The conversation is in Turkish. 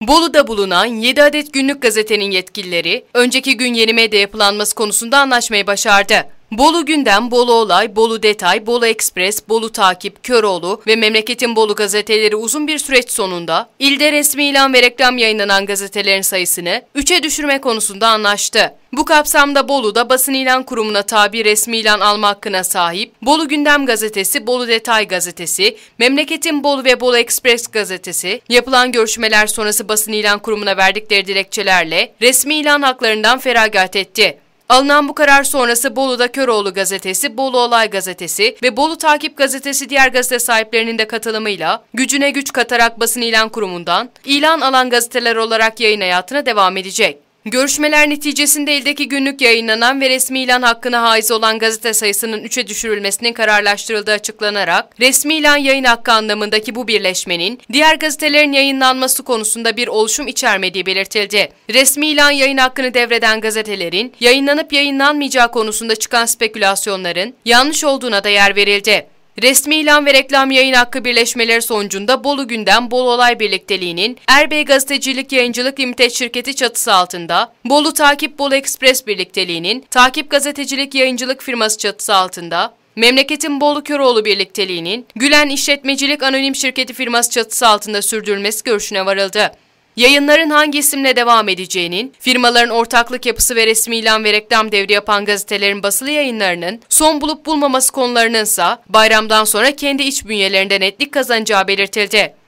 Bolu'da bulunan 7 adet günlük gazetenin yetkilileri, önceki gün yeni medya yapılanması konusunda anlaşmayı başardı. Bolu Gündem, Bolu Olay, Bolu Detay, Bolu Ekspres, Bolu Takip, Köroğlu ve Memleketin Bolu gazeteleri uzun bir süreç sonunda ilde resmi ilan ve reklam yayınlanan gazetelerin sayısını 3'e düşürme konusunda anlaştı. Bu kapsamda Bolu'da basın ilan kurumuna tabi resmi ilan alma hakkına sahip Bolu Gündem gazetesi, Bolu Detay gazetesi, Memleketin Bolu ve Bolu Ekspres gazetesi yapılan görüşmeler sonrası basın ilan kurumuna verdikleri dilekçelerle resmi ilan haklarından feragat etti. Alınan bu karar sonrası Bolu'da Köroğlu gazetesi, Bolu Olay gazetesi ve Bolu Takip gazetesi diğer gazete sahiplerinin de katılımıyla gücüne güç katarak basın ilan kurumundan ilan alan gazeteler olarak yayın hayatına devam edecek. Görüşmeler neticesinde ildeki günlük yayınlanan ve resmi ilan hakkına haiz olan gazete sayısının 3'e düşürülmesinin kararlaştırıldığı açıklanarak resmi ilan yayın hakkı anlamındaki bu birleşmenin diğer gazetelerin yayınlanması konusunda bir oluşum içermediği belirtildi. Resmi ilan yayın hakkını devreden gazetelerin yayınlanıp yayınlanmayacağı konusunda çıkan spekülasyonların yanlış olduğuna da yer verildi. Resmi ilan ve reklam yayın hakkı birleşmeleri sonucunda Bolu Gündem, Bolu Olay Birlikteliği'nin Erbey Gazetecilik Yayıncılık Limited şirketi çatısı altında, Bolu Takip, Bolu Ekspres Birlikteliği'nin Takip Gazetecilik Yayıncılık firması çatısı altında, Memleketin Bolu Köroğlu Birlikteliği'nin Gülen İşletmecilik Anonim Şirketi firması çatısı altında sürdürülmesi görüşüne varıldı. Yayınların hangi isimle devam edeceğinin, firmaların ortaklık yapısı ve resmi ilan ve reklam devri yapan gazetelerin basılı yayınlarının son bulup bulmaması konularınınsa bayramdan sonra kendi iç bünyelerinde netlik kazanacağı belirtildi.